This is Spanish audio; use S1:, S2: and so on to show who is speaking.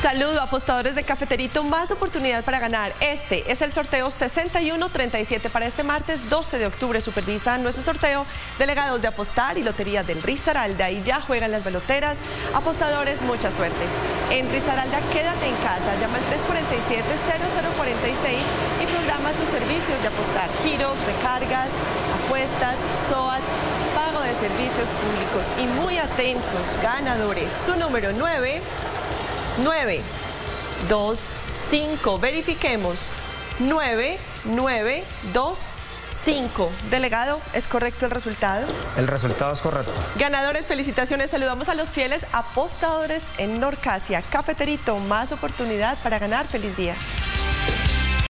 S1: Saludo, apostadores de Cafeterito, más oportunidad para ganar. Este es el sorteo 6137 para este martes 12 de octubre. Supervisan nuestro sorteo delegados de Apostar y Lotería del Risaralda. Y ya juegan las veloteras. Apostadores, mucha suerte. En Risaralda, quédate en casa. Llama al 347-0046 y programa tus servicios de apostar. Giros, recargas, apuestas, SOAT, pago de servicios públicos. Y muy atentos, ganadores. Su número 9-9-2-5. Verifiquemos. 9-9-2-5. Delegado, ¿es correcto el resultado?
S2: El resultado es correcto.
S1: Ganadores, felicitaciones. Saludamos a los fieles apostadores en Norcasia. Cafeterito, más oportunidad para ganar. Feliz día.